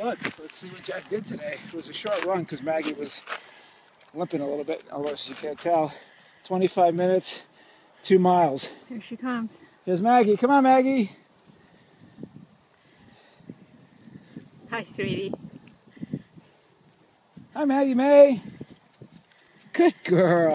look. Let's see what Jack did today. It was a short run because Maggie was limping a little bit, although as you can't tell. 25 minutes, 2 miles. Here she comes. Here's Maggie. Come on, Maggie. Hi, sweetie. Hi, Maggie May. Good girl.